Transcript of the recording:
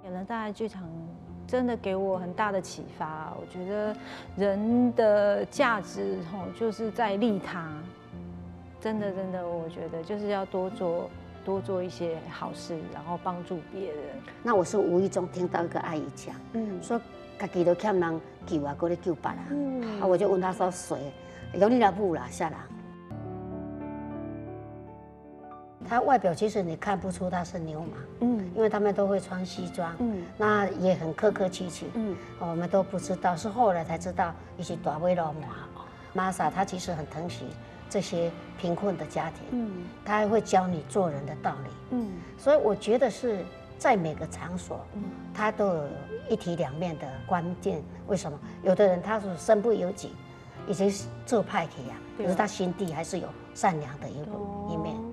演了大爱剧场，真的给我很大的启发。我觉得人的价值就是在利他，真的，我觉得就是要多做一些好事，然后帮助别人。 那我是无意中听到一个阿姨讲，说家己都欠人救啊，搁咧救别人。我就问她说谁？有你老母啦，下人。他外表其实你看不出他是流氓，因为他们都会穿西装，那也很客客气气，我们都不知道，是后来才知道一些大尾老妈莎，她其实很疼惜这些贫困的家庭，她还会教你做人的道理，所以我觉得是在每个场所，他都有一体两面的关键。为什么？有的人他是身不由己，已经做派系啊，可是他心地还是有善良的一面。